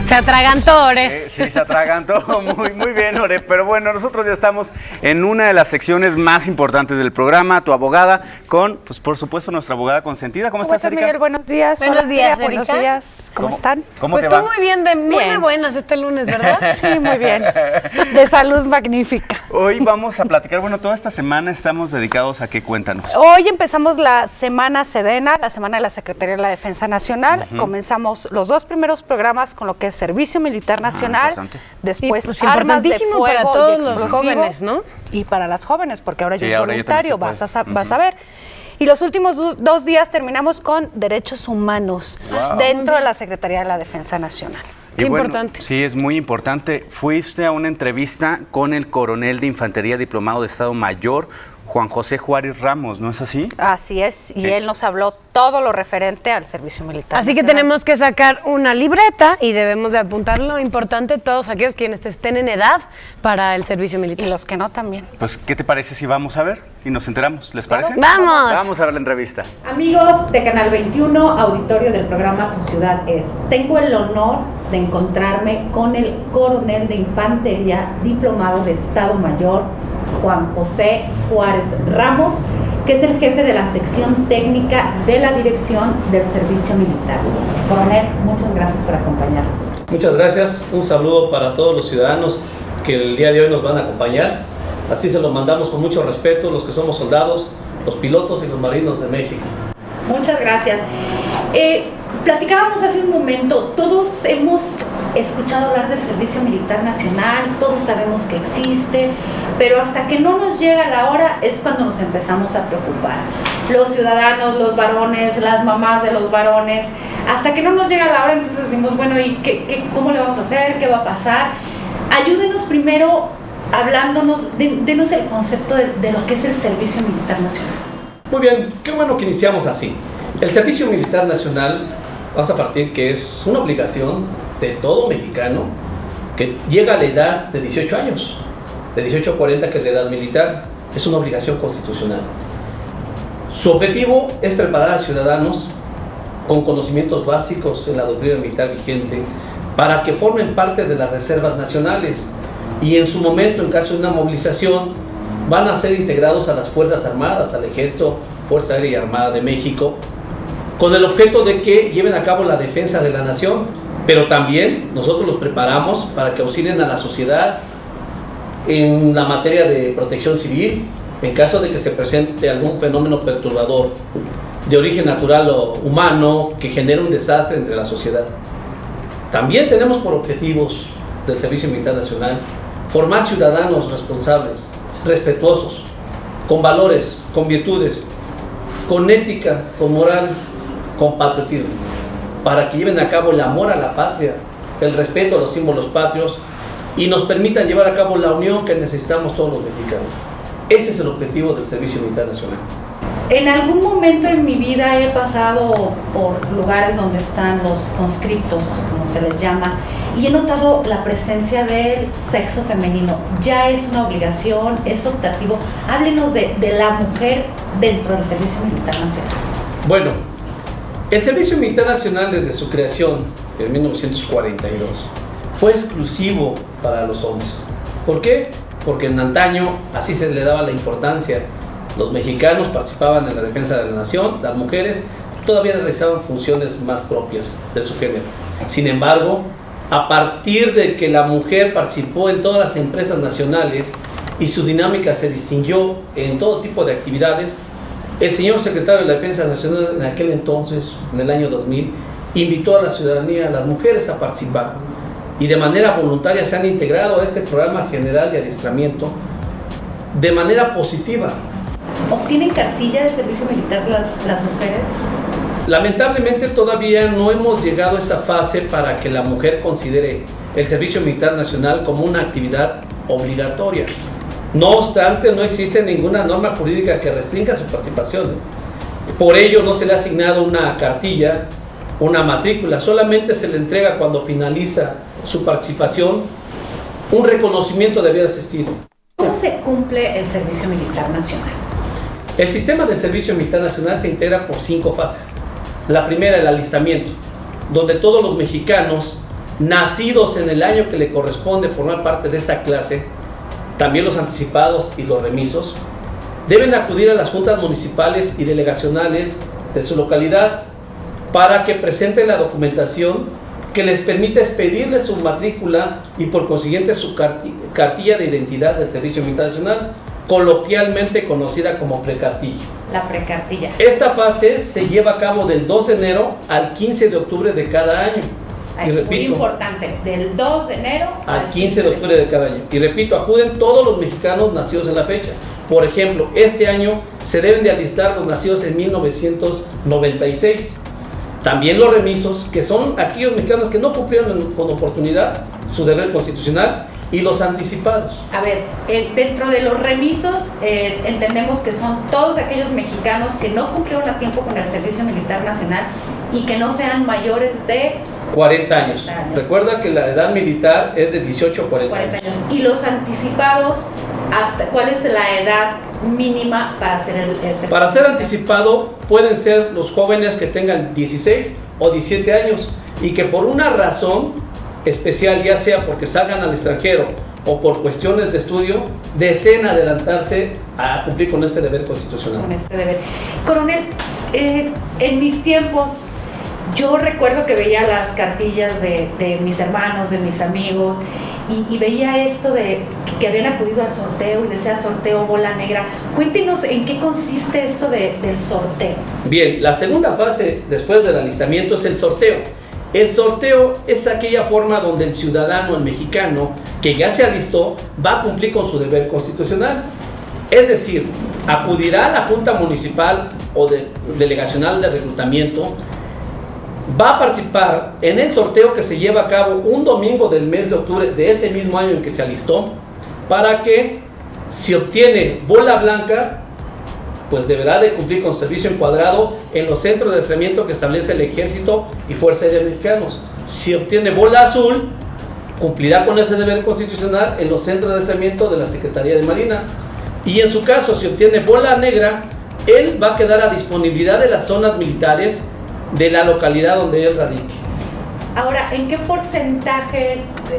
Se atragantó, Ore. Sí, se atragantó. Muy bien, Ore. Pero bueno, nosotros ya estamos en una de las secciones más importantes del programa, Tu Abogada, con, pues por supuesto, nuestra abogada consentida. ¿Cómo estás, Erika? Miguel? Buenos días. Buenos días, Erika. Buenos días. ¿Cómo están? ¿Cómo Pues te va? tú muy bien, muy buenas este lunes, ¿verdad? Sí, muy bien. De salud magnífica. Hoy vamos a platicar, bueno, toda esta semana estamos dedicados a qué, cuéntanos. Hoy empezamos la Semana Sedena, la Semana de la Secretaría de la Defensa Nacional. Comenzamos los dos primeros programas con lo que es Servicio Militar Nacional, después pues, armas de importantísimo fuego para todos y los explosivos, jóvenes, ¿no? Y para las jóvenes, porque ahora ya Sí, es ahora ya voluntario, también se puede. vas a ver. Y los últimos dos días terminamos con Derechos Humanos dentro de la Secretaría de la Defensa Nacional. Qué bueno, importante. Sí, es muy importante. Fuiste a una entrevista con el coronel de Infantería Diplomado de Estado Mayor, Juan José Juárez Ramos, ¿no es así? Así es, y él nos habló todo lo referente al servicio militar. Así que tenemos que sacar una libreta y debemos de apuntar lo importante todos aquellos quienes estén en edad para el servicio militar. Y los que no también. Pues, ¿qué te parece si vamos a ver y nos enteramos? ¿Les parece? ¡Vamos! Vamos a ver la entrevista. Amigos de Canal 21, auditorio del programa Tu Ciudad Es. Tengo el honor de encontrarme con el coronel de Infantería Diplomado de Estado Mayor, Juan José Juárez Ramos, que es el jefe de la sección técnica de la Dirección del Servicio Militar. Coronel, muchas gracias por acompañarnos. Muchas gracias, un saludo para todos los ciudadanos que el día de hoy nos van a acompañar. Así se los mandamos con mucho respeto, los que somos soldados, los pilotos y los marinos de México. Muchas gracias. Platicábamos hace un momento, todos hemos escuchado hablar del Servicio Militar Nacional, todos sabemos que existe, pero hasta que no nos llega la hora es cuando nos empezamos a preocupar. Los ciudadanos, los varones, las mamás de los varones, hasta que no nos llega la hora entonces decimos, bueno, ¿y cómo le vamos a hacer? ¿Qué va a pasar? Ayúdenos primero hablándonos, denos el concepto de lo que es el Servicio Militar Nacional. Muy bien, qué bueno que iniciamos así. El Servicio Militar Nacional, vamos a partir que es una obligación de todo mexicano que llega a la edad de 18 años, de 18 a 40, que es la edad militar, es una obligación constitucional. Su objetivo es preparar a ciudadanos con conocimientos básicos en la doctrina militar vigente para que formen parte de las reservas nacionales y en su momento, en caso de una movilización, van a ser integrados a las Fuerzas Armadas, al Ejército, Fuerza Aérea y Armada de México, con el objeto de que lleven a cabo la defensa de la nación, pero también nosotros los preparamos para que auxilien a la sociedad en la materia de protección civil, en caso de que se presente algún fenómeno perturbador de origen natural o humano que genere un desastre entre la sociedad. También tenemos por objetivos del Servicio Militar Nacional formar ciudadanos responsables, respetuosos, con valores, con virtudes, con ética, con moral, con patriotismo, para que lleven a cabo el amor a la patria, el respeto a los símbolos patrios y nos permitan llevar a cabo la unión que necesitamos todos los mexicanos. Ese es el objetivo del Servicio Militar Nacional. En algún momento en mi vida he pasado por lugares donde están los conscriptos, como se les llama, y he notado la presencia del sexo femenino. Ya es una obligación, es optativo. Háblenos de la mujer dentro del Servicio Militar Nacional. Bueno, el Servicio Militar Nacional desde su creación en 1942 fue exclusivo para los hombres. ¿Por qué? Porque en antaño así se le daba la importancia. Los mexicanos participaban en la defensa de la nación, las mujeres todavía realizaban funciones más propias de su género. Sin embargo, a partir de que la mujer participó en todas las empresas nacionales y su dinámica se distinguió en todo tipo de actividades, el señor secretario de la Defensa Nacional en aquel entonces, en el año 2000, invitó a la ciudadanía, a las mujeres a participar y de manera voluntaria se han integrado a este programa general de adiestramiento de manera positiva. ¿Obtienen cartilla de servicio militar las mujeres? Lamentablemente todavía no hemos llegado a esa fase para que la mujer considere el Servicio Militar Nacional como una actividad obligatoria. No obstante, no existe ninguna norma jurídica que restrinja su participación. Por ello no se le ha asignado una cartilla, una matrícula, solamente se le entrega cuando finaliza su participación un reconocimiento de haber asistido. ¿Cómo se cumple el Servicio Militar Nacional? El sistema del Servicio Militar Nacional se integra por 5 fases. La primera, el alistamiento, donde todos los mexicanos nacidos en el año que le corresponde formar parte de esa clase, también los anticipados y los remisos, deben acudir a las juntas municipales y delegacionales de su localidad para que presenten la documentación que les permita expedirle su matrícula y por consiguiente su cartilla de identidad del Servicio Militar Nacional, coloquialmente conocida como precartilla. La precartilla. Esta fase se lleva a cabo del 2 de enero al 15 de octubre de cada año. Y repito, muy importante, del 2 de enero al 15 de octubre de cada año. Y repito, acuden todos los mexicanos nacidos en la fecha. Por ejemplo, este año se deben de alistar los nacidos en 1996. También los remisos, que son aquellos mexicanos que no cumplieron con oportunidad su deber constitucional, y los anticipados. A ver, dentro de los remisos entendemos que son todos aquellos mexicanos que no cumplieron a tiempo con el Servicio Militar Nacional y que no sean mayores de 40 años. Recuerda que la edad militar es de 18 a 40 años. Y los anticipados, ¿cuál es la edad mínima para hacer el servicio? Para ser anticipado pueden ser los jóvenes que tengan 16 o 17 años y que por una razón especial, ya sea porque salgan al extranjero o por cuestiones de estudio, deseen adelantarse a cumplir con este deber constitucional. Con este deber. Coronel, en mis tiempos, yo recuerdo que veía las cartillas de mis hermanos, de mis amigos, y veía esto de que habían acudido al sorteo y decía sorteo bola negra. Cuéntenos en qué consiste esto del sorteo. Bien, la segunda fase después del alistamiento es el sorteo. El sorteo es aquella forma donde el ciudadano, el mexicano, que ya se alistó, va a cumplir con su deber constitucional. Es decir, acudirá a la Junta Municipal o delegacional de reclutamiento, va a participar en el sorteo que se lleva a cabo un domingo del mes de octubre de ese mismo año en que se alistó, para que, si obtiene bola blanca, pues deberá de cumplir con servicio encuadrado en los centros de adiestramiento que establece el Ejército y Fuerza Aérea Mexicanos. Si obtiene bola azul, cumplirá con ese deber constitucional en los centros de adiestramiento de la Secretaría de Marina. Y en su caso, si obtiene bola negra, él va a quedar a disponibilidad de las zonas militares de la localidad donde él radique. Ahora, ¿en qué porcentaje,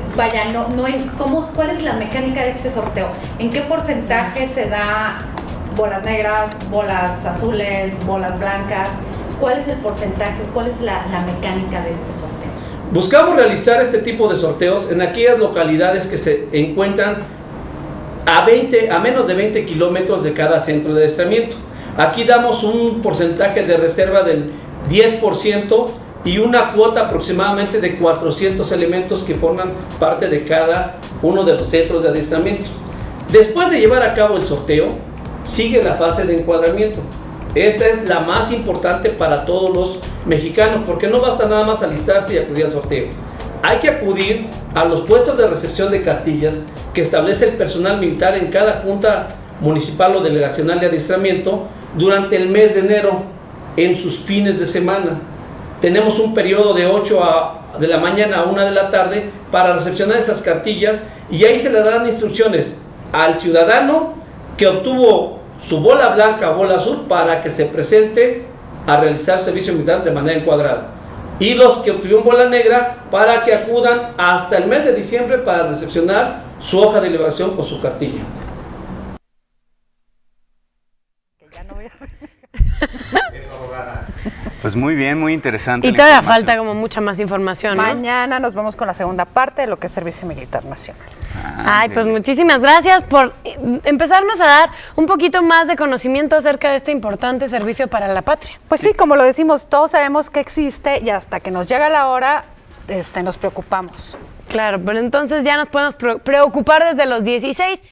cuál es la mecánica de este sorteo? ¿En qué porcentaje se da bolas negras, bolas azules, bolas blancas? ¿Cuál es el porcentaje? ¿Cuál es la mecánica de este sorteo? Buscamos realizar este tipo de sorteos en aquellas localidades que se encuentran a menos de 20 kilómetros de cada centro de adiestramiento. Aquí damos un porcentaje de reserva del 10% y una cuota aproximadamente de 400 elementos que forman parte de cada uno de los centros de adiestramiento. Después de llevar a cabo el sorteo, sigue la fase de encuadramiento. Esta es la más importante para todos los mexicanos, porque no basta nada más alistarse y acudir al sorteo. Hay que acudir a los puestos de recepción de cartillas que establece el personal militar en cada junta municipal o delegacional de adiestramiento durante el mes de enero, en sus fines de semana. Tenemos un periodo de 8 de la mañana a 1 de la tarde para recepcionar esas cartillas, y ahí se le darán instrucciones al ciudadano que obtuvo su bola blanca o bola azul para que se presente a realizar servicio militar de manera encuadrada, y los que obtuvieron bola negra para que acudan hasta el mes de diciembre para recepcionar su hoja de liberación con su cartilla. Pues muy bien, muy interesante. Y todavía falta como mucha más información, ¿no? Mañana nos vamos con la segunda parte de lo que es Servicio Militar Nacional. Ay, pues muchísimas gracias por empezarnos a dar un poquito más de conocimiento acerca de este importante servicio para la patria. Pues sí, como lo decimos, todos sabemos que existe y hasta que nos llega la hora, nos preocupamos. Claro, pero entonces ya nos podemos preocupar desde los 16